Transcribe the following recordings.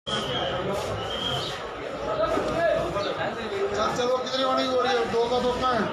चलो कितनी वाली हो रही है? दो का धोखा है।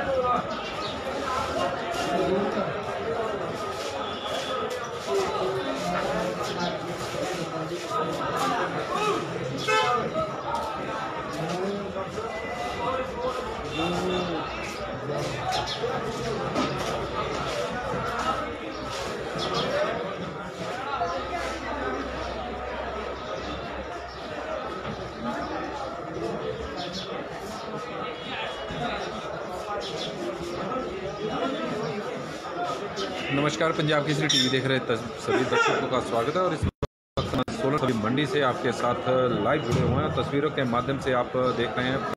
नमस्कार, पंजाब केसरी टीवी देख रहे सभी दर्शकों का स्वागत है। और इस वक्त सोलन सब्जी मंडी से आपके साथ लाइव जुड़े हुए हैं। तस्वीरों के माध्यम से आप देख रहे हैं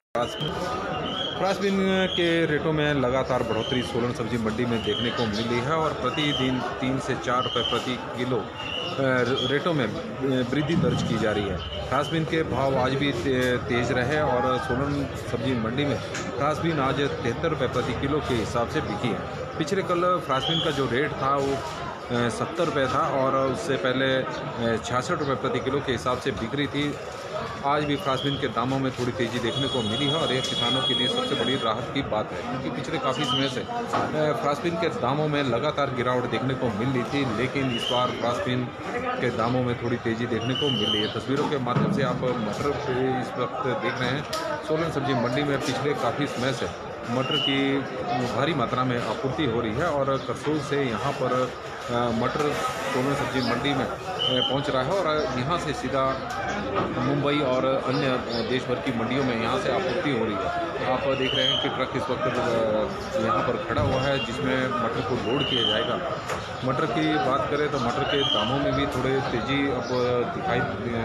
फ्रांसबीन के रेटों में लगातार बढ़ोतरी सोलन सब्जी मंडी में देखने को मिली है और प्रतिदिन 3 से 4 रुपये प्रति किलो रेटों में वृद्धि दर्ज की जा रही है। फ्रांसबीन के भाव आज भी तेज़ रहे और सोलन सब्जी मंडी में फ्रांसबीन आज 73 रुपये प्रति किलो के हिसाब से बिकी है। पिछले कल फ्रांसबीन का जो रेट था वो 70 रुपये था और उससे पहले 66 रुपये प्रति किलो के हिसाब से बिक रही थी। आज भी फ्रांसबीन के दामों में थोड़ी तेज़ी देखने को मिली है और यह किसानों के लिए सबसे बड़ी राहत की बात है, क्योंकि पिछले काफ़ी समय से फ्रांसबीन के दामों में लगातार गिरावट देखने को मिल रही थी, लेकिन इस बार फ्रांसबीन के दामों में थोड़ी तेज़ी देखने को मिल रही है। तस्वीरों के माध्यम से आप मटर इस वक्त देख रहे हैं। सोलन सब्जी मंडी में पिछले काफ़ी समय से मटर की भारी मात्रा में आपूर्ति हो रही है और करसोल से यहाँ पर मटर सोलन सब्जी मंडी में पहुँच रहा है और यहाँ से सीधा मुंबई और अन्य देश भर की मंडियों में यहाँ से आपूर्ति हो रही है। आप देख रहे हैं कि ट्रक इस वक्त यहाँ पर खड़ा हुआ है जिसमें मटर को लोड किया जाएगा। मटर की बात करें तो मटर के दामों में भी थोड़े तेज़ी अब दिखाई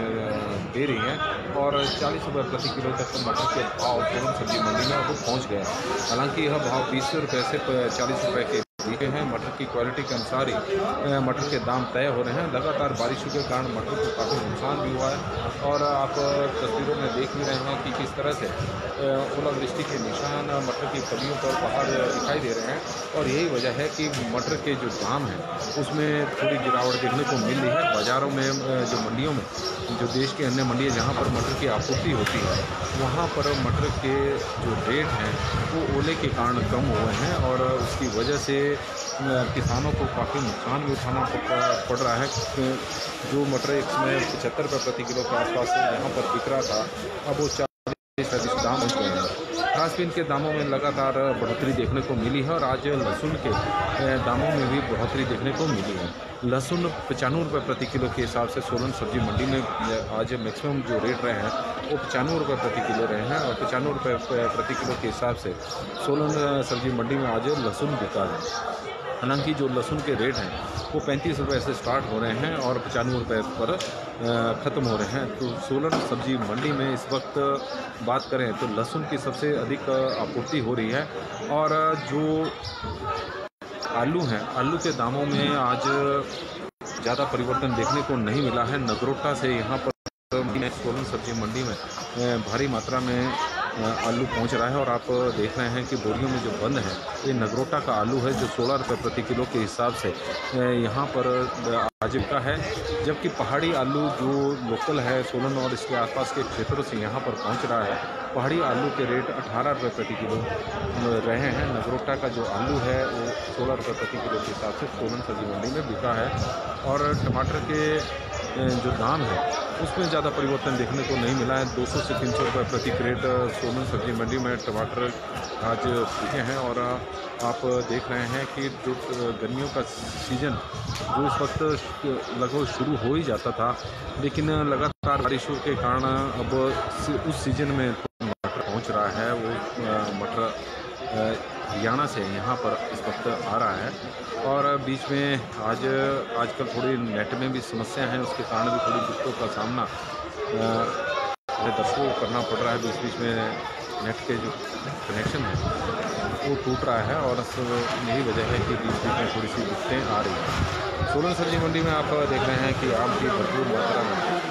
दे रही है और 40 रुपये प्रति किलो तक मटर के भाव सोलन सब्जी मंडी में अब पहुँच गए हैं। हालांकि यह भाव 20 रुपये से 40 रुपये के बीच हैं। मटर की क्वालिटी के अनुसार ही मटर के दाम तय हो रहे हैं। लगातार बारिशों के कारण मटर को काफ़ी नुकसान भी हुआ है और आप तस्वीरों में देख भी रहे हैं कि किस तरह से ओलावृष्टि के निशान मटर की फलियों पर बाहर दिखाई दे रहे हैं और यही वजह है कि मटर के जो दाम हैं उसमें थोड़ी गिरावट देखने को मिल रही है। बाज़ारों में जो मंडियों में जो देश की अन्य मंडियाँ जहाँ पर मटर की आपूर्ति होती है वहाँ पर मटर के जो रेट हैं वो ओले के कारण कम हुए हैं और उसकी वजह से किसानों को काफ़ी नुकसान भी उठाना पड़ रहा है। जो मटर एक समय 75 रुपये प्रति किलो के आसपास यहाँ पर बिक रहा था, अब वो 40-45 दाम हो गए हैं। फ्रांसबीन के दामों में लगातार बढ़ोतरी देखने को मिली है और आज लहसुन के दामों में भी बढ़ोतरी देखने को मिली है। लहसुन 95 रुपये प्रति किलो के हिसाब से सोलन सब्जी मंडी में आज मैक्सिमम जो रेट रहे हैं वो 95 रुपये प्रति किलो रहे हैं और 95 रुपये प्रति किलो के हिसाब से सोलन सब्जी मंडी में आज लहसुन बिका है। हालांकि जो लहसुन के रेट हैं वो 35 रुपये से स्टार्ट हो रहे हैं और 95 रुपये पर ख़त्म हो रहे हैं। तो सोलन सब्जी मंडी में इस वक्त बात करें तो लहसुन की सबसे अधिक आपूर्ति हो रही है और जो आलू हैं, आलू के दामों में आज ज़्यादा परिवर्तन देखने को नहीं मिला है। नगरोटा से यहाँ पर सोलन सब्जी मंडी में भारी मात्रा में आलू पहुंच रहा है और आप देख रहे हैं कि बोरियों में जो बंद है ये नगरोटा का आलू है जो 16 रुपये प्रति किलो के हिसाब से यहाँ पर आज का है, जबकि पहाड़ी आलू जो लोकल है सोलन और इसके आसपास के क्षेत्रों से यहाँ पर पहुँच रहा है। पहाड़ी आलू के रेट 18 रुपये प्रति किलो रहे हैं। नगरोटा का जो आलू है वो 16 रुपये प्रति किलो के हिसाब से सोलन सब्जी मंडी में बिका है और टमाटर के जो दाम है उसमें ज़्यादा परिवर्तन देखने को नहीं मिला है। 200 से 300 रुपये प्रति क्रेट सोलन सब्जी मंडी में टमाटर आज बिके हैं और आप देख रहे हैं कि जो गर्मियों का सीज़न जो इस वक्त लगभग शुरू हो ही जाता था, लेकिन लगातार बारिशों के कारण अब उस सीज़न में मटर पहुंच रहा है। वो मटर हरियाणा से यहाँ पर इस वक्त आ रहा है और बीच में आजकल थोड़ी नेट में भी समस्या है, उसके कारण भी थोड़ी दिक्कतों का सामना दर्शकों को करना पड़ रहा है। बीच बीच में नेट के जो कनेक्शन है वो टूट रहा है और यही वजह है कि बीच बीच में थोड़ी सी दिक्कतें आ रही हैं। सोलन सब्जी मंडी में आप देख रहे हैं कि आम की भरपूर मात्रा में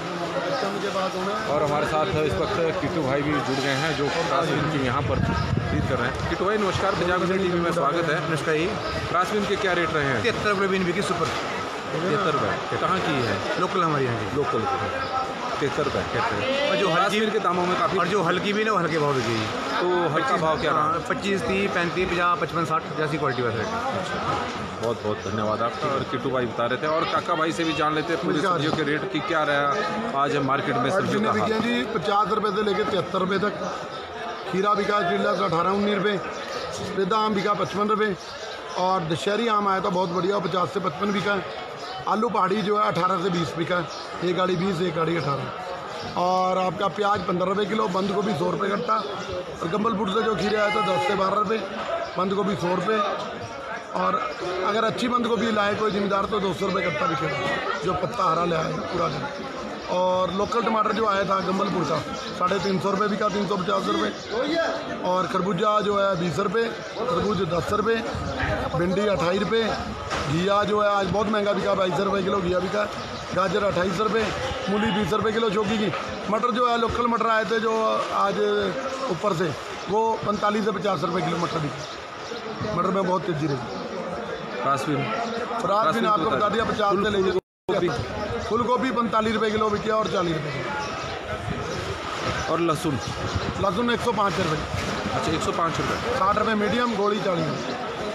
और हमारे साथ इस वक्त किट्टू भाई भी जुड़ गए हैं जो फ्रांसबीन की यहाँ पर खरीद कर रहे हैं। किट्टू भाई नमस्कार, पंजाब केसरी टीवी में स्वागत है। नमस्कार जी। फ्रांसबीन के क्या रेट रहे हैं? 73 रुपये बीन बिकी सुपर। 73 रुपये। कहाँ की है? लोकल हमारे यहाँ की। लोकल की। 73 रुपये। और जो हल्की के दामों में काफ़ी, और जो हल्की भी ना वो हल्के भाव बिकेगी। तो हल्का भाव क्या रहा? 25, 30, 35, 50, 55, 60 जैसी क्वालिटी वाला रेट। बहुत बहुत धन्यवाद आपका। और किट्टू भाई बता रहे थे, और काका भाई से भी जान लेते हैं पूरी सब्जियों के रेट की क्या रहा आज मार्केट में सब्जियों का हाल। जी 50 रुपये से लेकर 73 रुपये तक। खीरा बिका टिल्ला से 18-19 रुपये। सफेदा आम बिका 55 रुपये। और दशहरी आम आया था बहुत बढ़िया, 50 से 55 बिका है। आलू पहाड़ी जो है 18 से 20 बिका है। एक गाड़ी 20, एक गाड़ी 18। और आपका प्याज 15 रुपये किलो, बंद गोभी 100 रुपये कट्टा। और गम्बलपुर से जो खीरे आया था 10 से 12 रुपये, बंद गोभी 100 रुपये। और अगर अच्छी बंद गोभी लाए कोई जिम्मेदार तो 200 रुपये कट्टा बिकेगा, जो पत्ता हरा ले आए पूरा दिन। और लोकल टमाटर जो आया था गम्बलपुर का 350 रुपये बिका, 350 रुपये। और खरबूजा जो है 20 रुपये, तरबूज 10 रुपये, भिंडी 28 रुपये। घिया जो है आज बहुत महंगा बिका, 22 रुपये किलो घिया बिका। गाजर 28 रुपये, मूली 20 रुपये किलो चौकी की। मटर जो है लोकल मटर आए थे जो आज ऊपर से, वो 45 से 50 रुपये किलो मटर बिका। मटर में बहुत तेज़ी रही। फ्रांसबीन आपको बता दिया 50 से लेकर। फूल गोभी 45 रुपये किलो बिकिया और 40 रुपये किलो। और लहसुन 105 रुपये। अच्छा 105 रुपये। 60 रुपये मीडियम, गोली 40 रुपये।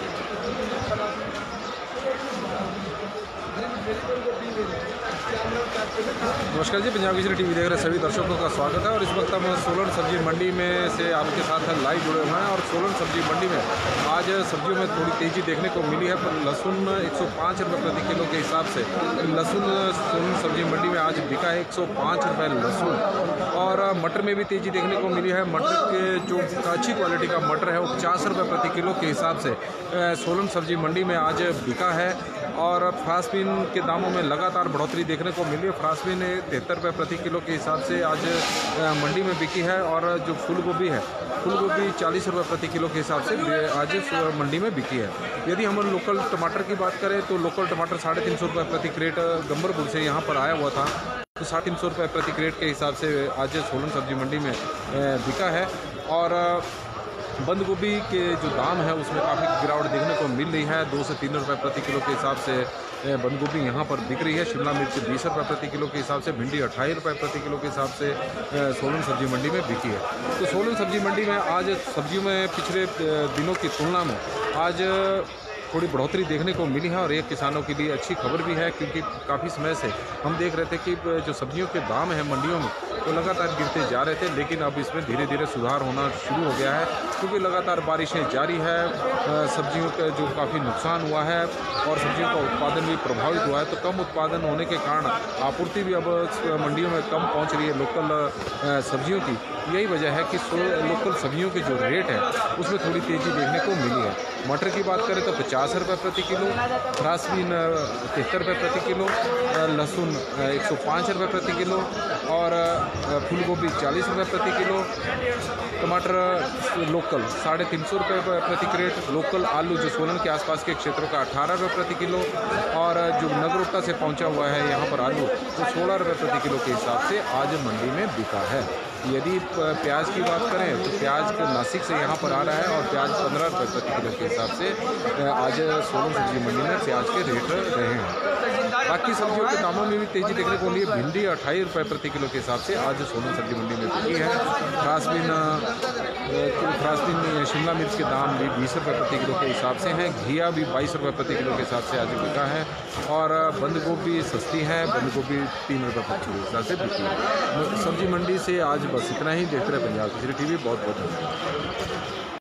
नमस्कार जी, पंजाब केसरी टीवी देख रहे सभी दर्शकों का स्वागत है। और इस वक्त हम सोलन सब्जी मंडी में से आपके साथ लाइव जुड़े हुए हैं। और सोलन सब्जी मंडी में आज सब्जियों में थोड़ी तेज़ी देखने को मिली है, पर लहसुन 105 रुपये प्रति किलो के हिसाब से लहसुन सोलन सब्जी मंडी में आज बिका है 105 रुपये लहसुन। और मटर में भी तेज़ी देखने को मिली है। मटर के जो अच्छी क्वालिटी का मटर है वो 50 रुपये प्रति किलो के हिसाब से सोलन सब्जी मंडी में आज बिका है। और फ्रांसबीन के दामों में लगातार बढ़ोतरी देखने को मिली है। फ्रांसबीन 73 रुपये प्रति किलो के हिसाब से आज मंडी में बिकी है। और जो फूल गोभी है, फूल गोभी 40 रुपये प्रति किलो के हिसाब से आज मंडी में बिकी है। यदि हम लोकल टमाटर की बात करें तो लोकल टमाटर 350 रुपये प्रति क्रेट गम्बरपुर से यहाँ पर आया हुआ था, तो 350 रुपये प्रति क्रेट के हिसाब से आज सोलन सब्जी मंडी में बिका है। और बंद गोभी के जो दाम है उसमें काफ़ी गिरावट देखने को मिल रही है। 2 से 3 रुपये प्रति किलो के हिसाब से बंद गोभी यहाँ पर बिक रही है। शिमला मिर्च 20 रुपये प्रति किलो के हिसाब से, भिंडी 28 रुपये प्रति किलो के हिसाब से सोलन सब्जी मंडी में बिकी है। तो सोलन सब्जी मंडी में आज सब्जियों में पिछले दिनों की तुलना में आज थोड़ी बढ़ोतरी देखने को मिली है। और ये किसानों के लिए अच्छी खबर भी है, क्योंकि काफ़ी समय से हम देख रहे थे कि जो सब्जियों के दाम हैं मंडियों में तो लगातार गिरते जा रहे थे, लेकिन अब इसमें धीरे धीरे सुधार होना शुरू हो गया है, क्योंकि लगातार बारिशें जारी है। सब्जियों का जो काफ़ी नुकसान हुआ है और सब्जियों का उत्पादन भी प्रभावित हुआ है, तो कम उत्पादन होने के कारण आपूर्ति भी अब मंडियों में कम पहुँच रही है लोकल सब्जियों की। यही वजह है कि लोकल सब्जियों के जो रेट है उसमें थोड़ी तेज़ी देखने को मिली है। मटर की बात करें तो 50 रुपये प्रति किलो, फ्रांसबीन 73 रुपये प्रति किलो, लहसुन 105 रुपये प्रति किलो, और फूल गोभी 40 रुपये प्रति किलो, टमाटर लोकल 350 रुपये प्रति क्रेट, लोकल आलू जो सोलन के आसपास के क्षेत्रों का 18 रुपये प्रति किलो, और जो नगरोटा से पहुंचा हुआ है यहाँ पर आलू तो 16 रुपये प्रति किलो के हिसाब से आज मंडी में बिका है। यदि प्याज की बात करें तो प्याज नासिक से यहाँ पर आ रहा है और प्याज 15 रुपये प्रति किलो के हिसाब से आज सोलन सब्जी मंडी में प्याज के रेट रहे हैं। बाकी सब्जियों के दामों में भी तेज़ी देखने को मिली है। भिंडी 28 रुपये प्रति किलो के हिसाब से आज सोलन सब्जी मंडी में बिकी है। फ्रांसबीन शिमला मिर्च के दाम भी 20 रुपये प्रति किलो के हिसाब से हैं। घिया भी 22 रुपये प्रति किलो के हिसाब से आज बिका है। और बंद गोभी सस्ती है, बंद गोभी 3 रुपये प्रति किलो के हिसाब से बिकी है। सब्जी मंडी से आज बस इतना ही। देखते रहे पंजाब केसरी टीवी। बहुत बहुत धन्यवाद।